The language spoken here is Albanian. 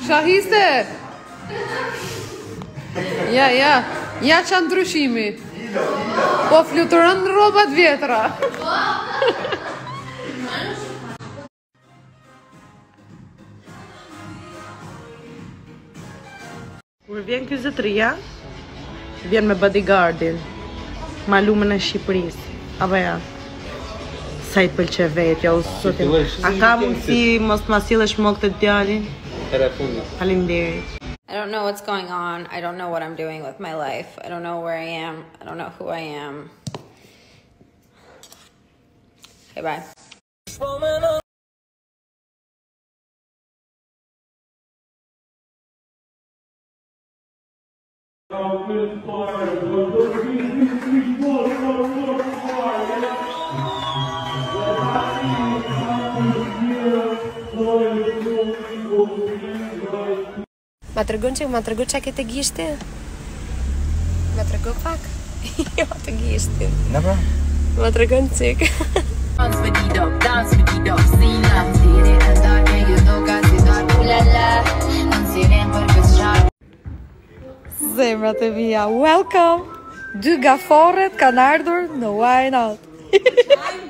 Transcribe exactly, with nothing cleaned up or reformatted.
Shahiste! Ja, ja, ja që ndryshimi. Po fluturën në robat vjetra. Kur vjen ky zotëria, vjen me bodyguardin, malumën e Shqipërisë. Apo ja. Sa i pëlqe vetja, o zotin. A ka mundësi mos ma sillesh më këtë djalin? Faleminderit. I don't know what's going on. I don't know what I'm doing with my life. I don't know where I am. I don't know who I am. Okay, bye. Ma të rëgun që, ma të rëgun që a këtë gishti? Ma të rëgun pak? Jo, të gishti. Në pra? Ma të rëgun qik. Dans me di dop, dans me di dop, sina Tiri e darke, ju do ka si dar, ulala Në siren për kësë qarë Zemrat e mija, welcome! Dy gaforet kanë ardhur në Why Not?